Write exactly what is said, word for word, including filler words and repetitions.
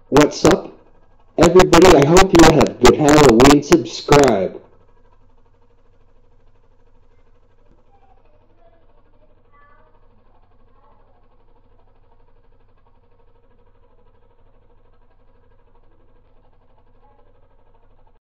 What's up, everybody? I hope you all have good Halloween. Subscribe.